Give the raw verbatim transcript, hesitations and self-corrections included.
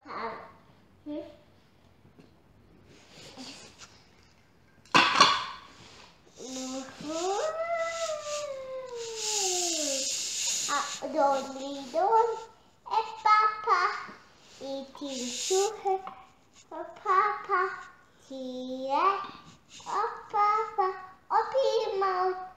Hmm? Dolly, Dolly, and Papa eating sugar. Oh, Papa, tea, oh, Papa, oh, Pima.